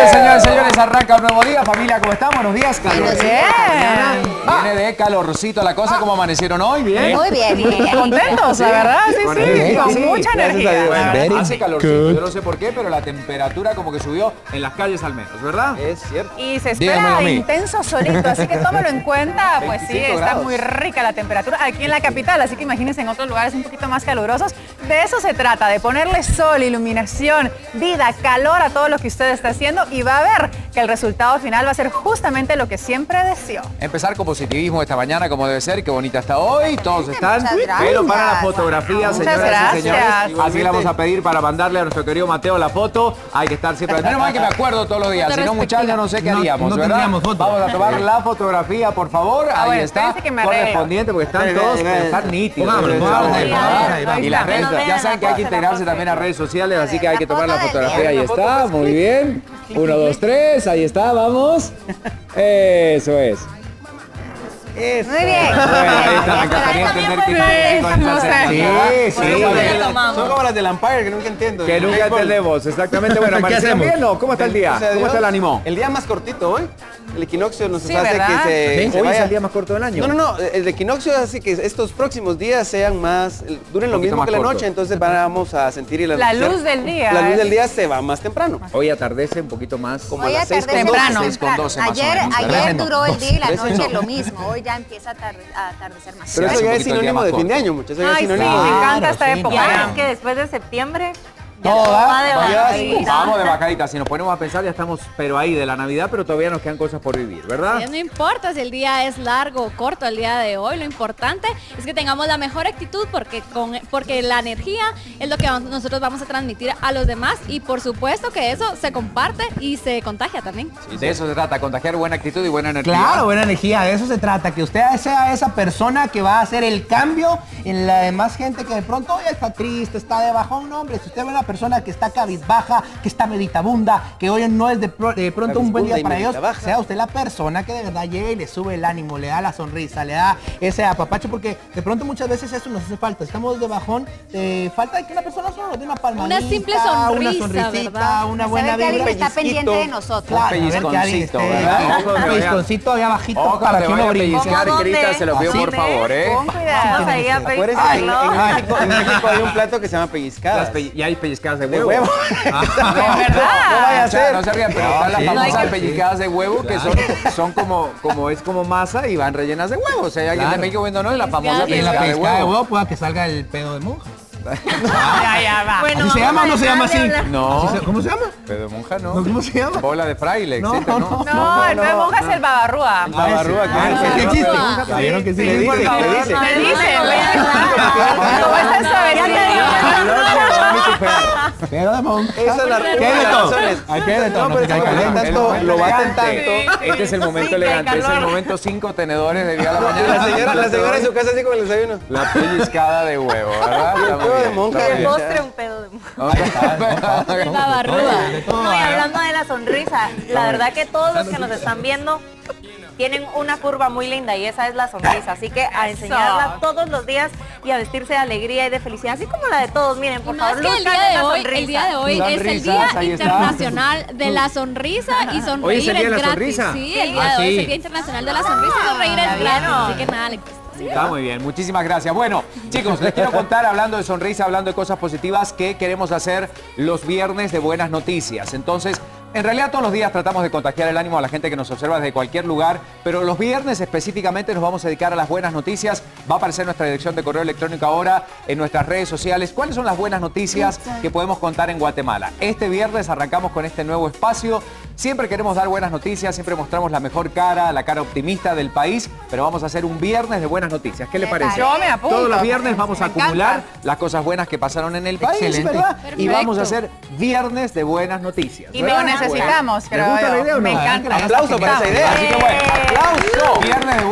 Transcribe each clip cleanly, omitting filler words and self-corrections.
Bueno, señores, señores, arranca un nuevo día. Familia, ¿cómo están? Buenos días, calor. Viene de calorcito la cosa. ¿Cómo amanecieron hoy? ¿Bien? Muy bien, bien. Contentos, la verdad, sí, con mucha energía. Bueno, hace calorcito, yo no sé por qué, pero la temperatura como que subió en las calles al menos, ¿verdad? Es cierto. Y se espera intenso solito, así que tómelo en cuenta. Pues sí, está grados. muy rica la temperatura aquí en la capital, así que imagínense en otros lugares un poquito más calurosos. De eso se trata, de ponerle sol, iluminación, vida, calor a todo lo que usted está haciendo y va a ver que el resultado final va a ser justamente lo que siempre deseó. Empezar con positivismo esta mañana como debe ser, qué bonita está hoy, todos están, pero para la fotografía, Muchas señoras y señores, gracias. así le vamos a pedir para mandarle a nuestro querido Mateo la foto, hay que estar siempre, menos mal que me acuerdo todos los días, si no muchachos no sé qué haríamos, no ¿verdad? tendríamos foto. Vamos a tomar la fotografía, por favor, ahí bueno, está, espérense que me arreglo. correspondiente, porque están todos, están nítidos. Y las redes, ya saben que hay que integrarse también a redes sociales, así que hay que tomar la fotografía, ahí está, muy bien, 1, 2, 3, ahí está, vamos, eso es. Muy bien. Ahí está, me encantaría entender qué con esta señal. Sí, Son como las del Empire que nunca entiendo. que nunca entendemos, exactamente. Bueno, ¿Qué ¿amanecieron hacemos? bien o cómo está el día? Gracias a ¿Cómo Dios. está el ánimo? El día más cortito hoy. El equinoccio nos Sí, hace ¿verdad? que se Hoy es vaya. el día más corto del año. No, el equinoccio hace que estos próximos días sean más, duren lo poquito mismo más que la cortos. noche, entonces vamos a sentir La luz del día. La luz del día se va más temprano. Hoy atardece un poquito más. Como Hoy a las 6 atardece con temprano. 12. 6 con 12 más o Ayer, menos, ¿verdad? ayer duró el día y la 13 noche no. lo mismo. Hoy ya empieza a atardecer más. Pero Sí, eso hace ya un es poquito el día sinónimo más de fin de corto. año, muchachos. Eso ya es Ay, sí, sinónimo. me encanta esta Ya época. es que después de septiembre ya Todo todo va, va de vaya, bajadita. Vamos de bajadita, si nos ponemos a pensar ya estamos, pero ahí de la Navidad, pero todavía nos quedan cosas por vivir, ¿verdad? No importa si el día es largo o corto el día de hoy, lo importante es que tengamos la mejor actitud porque la energía es lo que nosotros vamos a transmitir a los demás y por supuesto que eso se comparte y se contagia también. De eso se trata, contagiar buena actitud y buena energía. Claro, buena energía, de eso se trata, que usted sea esa persona que va a hacer el cambio en la demás gente que de pronto hoy está triste, está de bajón. No, hombre, si usted ve una persona que está cabizbaja, que está meditabunda, que hoy no es de pronto un buen día para ellos, sea usted la persona que de verdad llega y le sube el ánimo, le da la sonrisa, le da ese apapacho, porque de pronto muchas veces eso nos hace falta, estamos de bajón, falta de que una persona solo nos dé una palmadita, Una simple sonrisa, una sonrisita, ¿verdad? una Saber buena que alguien vibra. está pendiente de nosotros. Claro, a ver que alguien pellizconcito, esté ¿verdad? Ojo, un me vaya- pellizconcito allá bajito Ojo, para te que vaya uno a brinque. pellizcar, ¿Cómo Crita, dónde? se lo pido Así por ve, favor, ¿eh? Con cuidado, vamos ahí a Por eso pellizcarlo. en México hay un plato que se llama pellizcadas. Y hay pellizcadas de De huevo. huevo. No vaya a ser. No se rían, pero están las sí, famosas no hay que- pellizcadas de huevo que son como masa y van rellenas de huevo. O sea, hay alguien de México viéndonos la famosa Y en la pellizcada de pescada de huevo. huevo pueda que salga el pedo de monja. Ya va. Bueno, ¿Así se llama o no se llama así? No, ¿Cómo se llama? pedo de monja no. ¿Cómo se llama? Bola de fraile, existe, ¿no? No, el nuevo monja es el babarrúa. Babarrúa, ¿Qué ¿qué existe? Ah, ¿Vieron que sí? Le dice, favor. le dice. Me dice, ¿cómo está suavecito? Pedo de monja. Esa es la ¿Qué una de de las todo? razones. ¿Hay qué de todo? No, pero es que Hay lo calor. tanto, lo baten tanto. Este es el momento elegante, es el momento 5 tenedores de día a la mañana. La señora en su casa así con el desayuno. La pellizcada de huevo, ¿verdad? Está muy pedo de bien, monja. está El bien. postre un pedo de mujer. la barruda. No, y hablando de la sonrisa, la verdad que todos los que nos están viendo tienen una curva muy linda y esa es la sonrisa, así que a enseñarla todos los días y a vestirse de alegría y de felicidad, así como la de todos, miren, por Y más favor, que el luchan día de esa hoy, sonrisa. el día de hoy es el Sonrisas, Día ahí está. Internacional de la Sonrisa y sonreír Hoy es el día de la gratis. sonrisa. Sí, el día de hoy es el Día Internacional de la Sonrisa y sonreír es gratis, así que nada, le cuesta. Está muy bien, muchísimas gracias. Bueno, chicos, les quiero contar, hablando de sonrisa, hablando de cosas positivas, que queremos hacer los viernes de buenas noticias. Entonces, en realidad todos los días tratamos de contagiar el ánimo a la gente que nos observa desde cualquier lugar, pero los viernes específicamente nos vamos a dedicar a las buenas noticias. Va a aparecer nuestra dirección de correo electrónico ahora en nuestras redes sociales. ¿Cuáles son las buenas noticias que podemos contar en Guatemala? Este viernes arrancamos con este nuevo espacio. Siempre queremos dar buenas noticias, siempre mostramos la mejor cara, la cara optimista del país, pero vamos a hacer un viernes de buenas noticias. ¿Qué le parece? Yo me apunto. Todos los viernes vamos a Me encanta. acumular las cosas buenas que pasaron en el país, Excelente. ¿verdad? Y Perfecto. vamos a hacer viernes de buenas noticias. Y ¿verdad? lo necesitamos, ¿Les creo gusta la yo. idea o no? Me encanta. Aplauso para esa idea. Así que bueno, aplauso. Viernes de buenas noticias.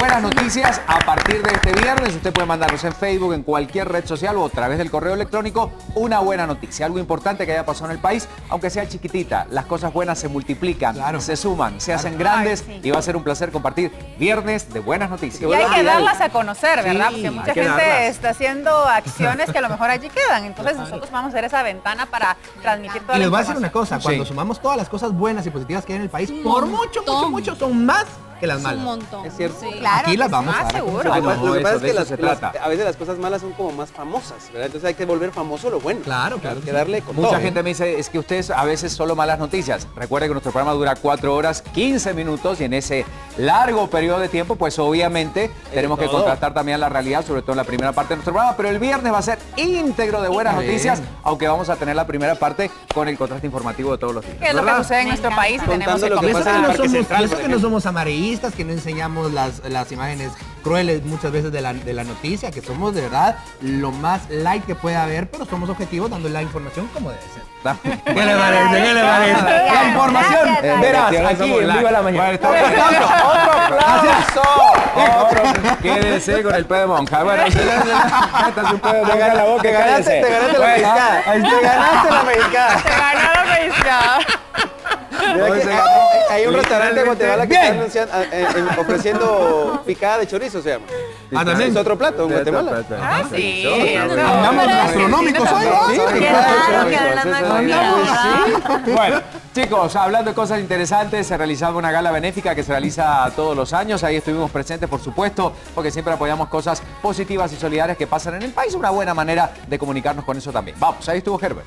noticias. A partir de este viernes usted puede mandarnos en Facebook, en cualquier red social o a través del correo electrónico una buena noticia, algo importante que haya pasado en el país, aunque sea chiquitita. Las cosas buenas se multiplican, se suman, se hacen grandes y va a ser un placer compartir viernes de buenas noticias. Y hay que darlas a conocer, ¿verdad? Porque mucha gente darlas. está haciendo acciones que a lo mejor allí quedan. Entonces nosotros vamos a hacer esa ventana para transmitir toda Y la les voy a decir información. una cosa, cuando sumamos todas las cosas buenas y positivas que hay en el país, por mucho son más que las malas. Un montón. Es cierto. Sí. Claro Aquí las que vamos sí. a dar. seguro. Lo que pasa- lo que pasa es que trata. a veces las cosas malas son como más famosas, ¿verdad? Entonces hay que volver famoso lo bueno. Claro. Hay que darle con Mucha todo. gente me dice, es que ustedes a veces solo malas noticias. Recuerde que nuestro programa dura 4 horas, 15 minutos y en ese largo periodo de tiempo, pues obviamente tenemos que todo. contrastar también la realidad, sobre todo en la primera parte de nuestro programa, pero el viernes va a ser íntegro de buenas noticias, aunque vamos a tener la primera parte con el contraste informativo de todos los días. ¿Qué es lo que ¿verdad? sucede en nuestro país y tenemos Contando que lo que Y eso pasa que en el no Parque somos, Central, y eso por que no ejemplo. somos amarillistas, que no enseñamos las imágenes crueles muchas veces de la noticia, que somos de verdad lo más light que puede haber, pero somos objetivos dando la información como debe ser. ¿Qué le parece? ¿Qué le parece? La información, Gracias, verás, Gracias, aquí somos en light. Viva la Mañana. Bueno, otro aplauso. Quédese con el pedo de monja. Bueno, métase un pedo de monja en la boca y Te ganaste cállese. la mexicana. Te ganaste la mexicana. Se ganó la pescada. Mira que hay un restaurante en Guatemala que está ofreciendo picada de chorizo, se llama. también. Es otro plato en Guatemala. Ah, sí. Andamos gastronómicos hoy, Sí, ¿no? picada de que chorizo. hablando de Eso es- comida. Bueno, chicos, hablando de cosas interesantes, se realizaba una gala benéfica que se realiza todos los años. Ahí estuvimos presentes, por supuesto, porque siempre apoyamos cosas positivas y solidarias que pasan en el país. Una buena manera de comunicarnos con eso también. Vamos, ahí estuvo Herbert.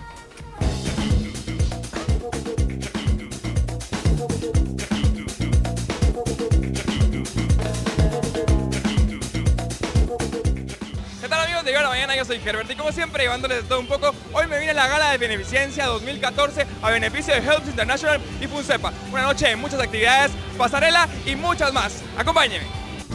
¿Qué tal amigos de Viva la Mañana? Yo soy Herbert y como siempre llevándoles de todo un poco, hoy me vine a la gala de beneficencia 2014 a beneficio de Helps International y FUNCEPA. Una noche de muchas actividades, pasarela y muchas más. Acompáñenme.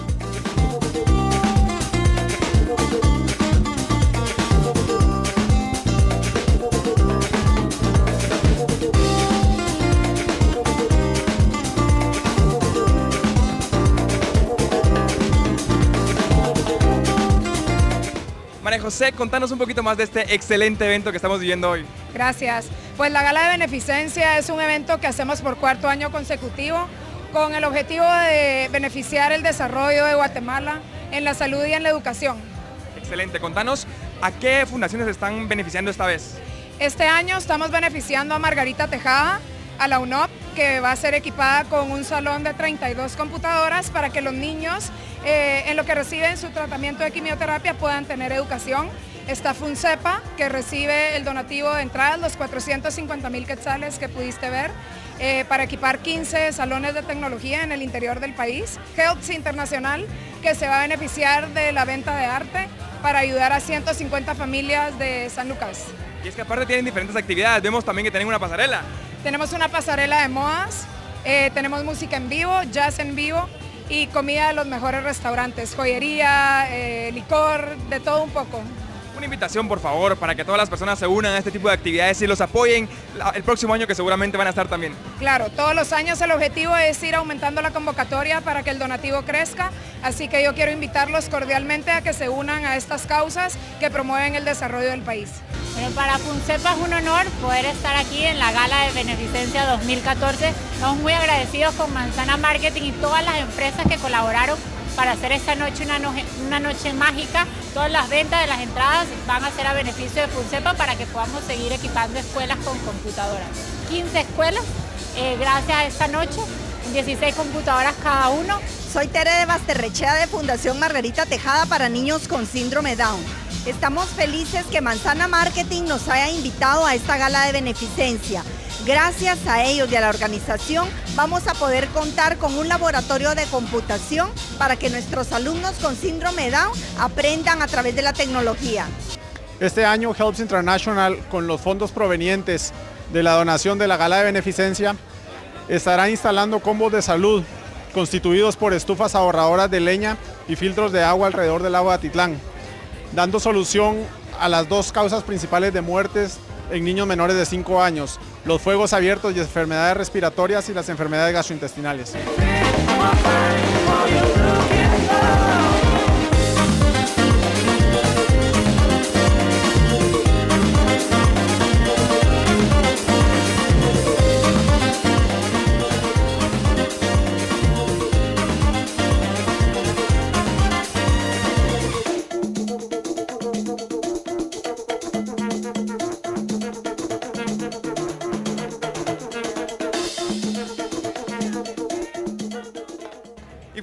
María José, contanos un poquito más de este excelente evento que estamos viviendo hoy. Gracias. Pues la Gala de Beneficencia es un evento que hacemos por 4º año consecutivo con el objetivo de beneficiar el desarrollo de Guatemala en la salud y en la educación. Excelente, contanos a qué fundaciones están beneficiando esta vez. Este año estamos beneficiando a Margarita Tejada, a la UNOP, que va a ser equipada con un salón de 32 computadoras para que los niños, en lo que reciben su tratamiento de quimioterapia, puedan tener educación. Está FUNCEPA, que recibe el donativo de entradas, los 450,000 quetzales que pudiste ver, para equipar 15 salones de tecnología en el interior del país. Helps International, que se va a beneficiar de la venta de arte para ayudar a 150 familias de San Lucas. Y es que aparte tienen diferentes actividades, vemos también que tienen una pasarela. Tenemos una pasarela de modas, tenemos música en vivo, jazz en vivo y comida de los mejores restaurantes, joyería, licor, de todo un poco. Una invitación, por favor, para que todas las personas se unan a este tipo de actividades y los apoyen el próximo año, que seguramente van a estar también. Claro, todos los años el objetivo es ir aumentando la convocatoria para que el donativo crezca, así que yo quiero invitarlos cordialmente a que se unan a estas causas que promueven el desarrollo del país. Bueno, para FUNCEPA es un honor poder estar aquí en la Gala de Beneficencia 2014. Estamos muy agradecidos con Manzana Marketing y todas las empresas que colaboraron para hacer esta noche una noche mágica. Todas las ventas de las entradas van a ser a beneficio de FUNCEPA para que podamos seguir equipando escuelas con computadoras. 15 escuelas gracias a esta noche, 16 computadoras cada uno. Soy Tere de Basterrechea de Fundación Margarita Tejada para niños con síndrome Down. Estamos felices que Manzana Marketing nos haya invitado a esta gala de beneficencia. Gracias a ellos y a la organización vamos a poder contar con un laboratorio de computación para que nuestros alumnos con síndrome Down aprendan a través de la tecnología. Este año Helps International, con los fondos provenientes de la donación de la gala de beneficencia, estará instalando combos de salud constituidos por estufas ahorradoras de leña y filtros de agua alrededor del lago de Atitlán, dando solución a las dos causas principales de muertes en niños menores de 5 años, los fuegos abiertos y enfermedades respiratorias y las enfermedades gastrointestinales.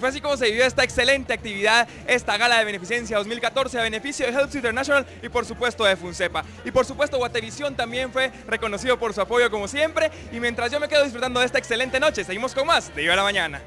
fue así como se vivió esta excelente actividad, esta gala de beneficencia 2014 a beneficio de Helps International y por supuesto de Funcepa. Y por supuesto Guatevisión también fue reconocido por su apoyo como siempre. Y mientras yo me quedo disfrutando de esta excelente noche, seguimos con más de Viva la Mañana.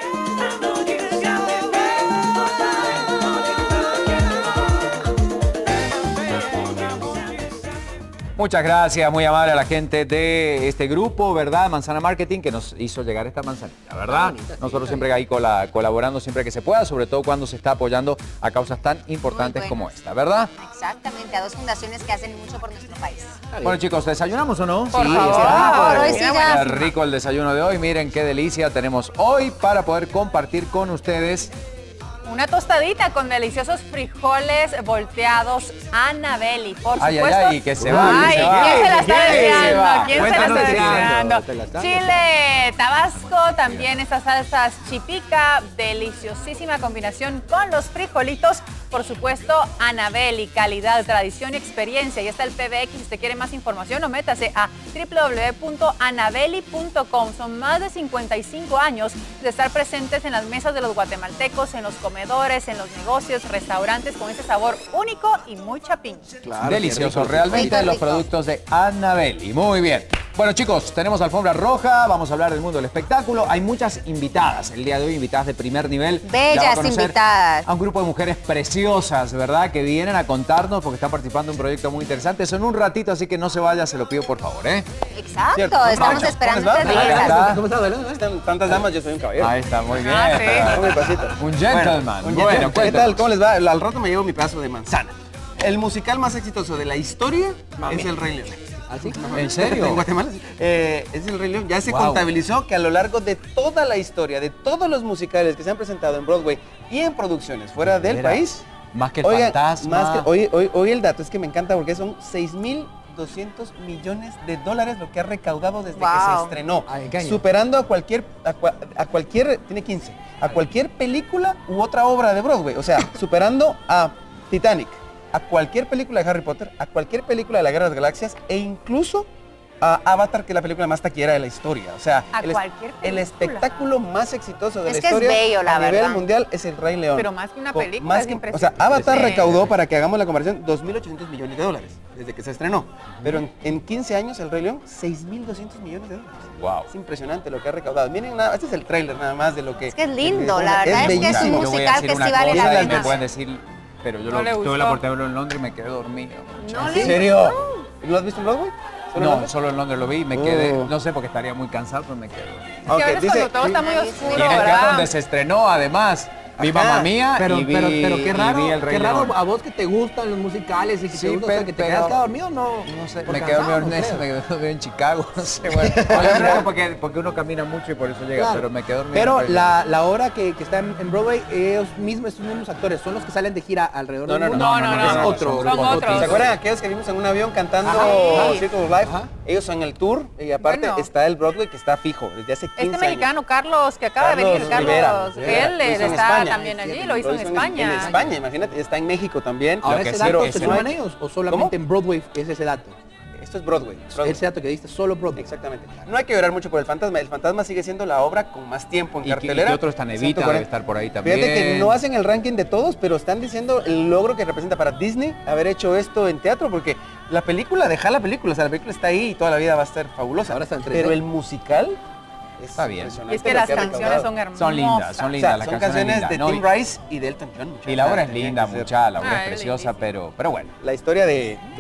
Muchas gracias, muy amable a la gente de este grupo, ¿verdad? Manzana Marketing, que nos hizo llegar esta manzanita, ¿verdad? Nosotros siempre ahí colaborando siempre que se pueda, sobre todo cuando se está apoyando a causas tan importantes como esta, ¿verdad? Exactamente, a dos fundaciones que hacen mucho por nuestro país. Bueno, chicos, ¿desayunamos o no? Por favor, hoy sí ya. Qué rico el desayuno de hoy, miren qué delicia tenemos hoy para poder compartir con ustedes. Una tostadita con deliciosos frijoles volteados Annabelli, por supuesto. Ay, que se va. Ay, ¿quién se la está deseando? ¿Quién se la está deseando? deseando? Chile, Tabasco, también estas salsas chipica, deliciosísima combinación con los frijolitos. Por supuesto, Annabelli, calidad, tradición y experiencia. Y está el PBX, si usted quiere más información, o métase a www.annabelli.com. Son más de 55 años de estar presentes en las mesas de los guatemaltecos, en los comedores, en los negocios, restaurantes, con ese sabor único y muy chapín. Claro, delicioso, realmente los productos de Annabelli. Muy bien. Bueno, chicos, tenemos alfombra roja, vamos a hablar del mundo del espectáculo. Hay muchas invitadas el día de hoy, invitadas de primer nivel. Bellas invitadas. A un grupo de mujeres preciosas, ¿verdad? Que vienen a contarnos porque están participando en un proyecto muy interesante. Eso en un ratito, así que no se vaya, se lo pido por favor, ¿eh? Exacto, ¿Cierto? estamos esperando ¿Cómo está? Están tantas damas, yo soy un caballero. Ahí está, muy bien. Un gentleman. Bueno, ¿qué tal? ¿Cómo les va? Al rato me llevo mi pedazo de manzana. El musical más exitoso de la historia es El Rey León. ¿Así? ¿En serio? En Guatemala. Es El Rey León. Ya se contabilizó que a lo largo de toda la historia, de todos los musicales que se han presentado en Broadway y en producciones fuera del país. Más que el Fantasma. Hoy el dato es que me encanta porque son 6.200 millones de dólares lo que ha recaudado desde que se estrenó. Superando a cualquier, tiene 15, a cualquier película u otra obra de Broadway. O sea, superando a Titanic, a cualquier película de Harry Potter, a cualquier película de la Guerra de las Galaxias e incluso a Avatar, que es la película más taquillera de la historia. O sea, el espectáculo más exitoso de la historia a nivel mundial es El Rey León. Pero más que una película, es impresionante. O sea, Avatar recaudó, para que hagamos la comparación, 2.800 millones de dólares desde que se estrenó. Pero en 15 años El Rey León, 6.200 millones de dólares. Wow. Es impresionante lo que ha recaudado. Miren, este es el tráiler nada más de lo que... Es que es lindo, la verdad es que es un musical que sí vale la pena. Me pueden decir, pero yo tuve la oportunidad de verlo en Londres y me quedé dormido. ¿En serio? ¿Lo has visto en Broadway? No, solo en Londres lo vi y me quedé, no sé, porque estaría muy cansado, pero me quedé. Es que a veces cuando todo está muy oscuro, y en el teatro donde se estrenó, además, vi Mamma Mía pero qué raro, y vi El Rey León. A vos que te gustan los musicales y que te gusta, que te quedas quedado dormido, no sé, me quedé dormido en Chicago, no sé, bueno, porque uno camina mucho y por eso llega, pero me quedé dormido. Pero la obra que está en Broadway, estos mismos actores, ¿son los que salen de gira alrededor del mundo? No, otros. ¿Se acuerdan aquellos que vimos en un avión cantando Circle of Life? Ellos son el tour y aparte está el Broadway que está fijo desde hace 15 años. Este mexicano, Carlos, que acaba de venir, Carlos, él está también allí, lo hizo en España. En España, imagínate, está en México también. Ahora ese dato se suman ellos o solamente en Broadway es ese dato. Esto es Broadway. Ese dato que diste, solo Broadway. Exactamente. No hay que llorar mucho por El Fantasma. El Fantasma sigue siendo la obra con más tiempo en cartelera. Y otro está Nevita, debe estar por ahí también. Fíjate que no hacen el ranking de todos, pero están diciendo el logro que representa para Disney haber hecho esto en teatro, porque la película, deja la película, o sea, la película está ahí y toda la vida va a estar fabulosa. Ahora está en 3D. Pero el musical está bien. Y es que las canciones son hermosas. Son lindas, son lindas. O sea, son canciones de Tim Rice y de Elton John. Y la obra es linda, la obra es preciosa, pero bueno. La historia de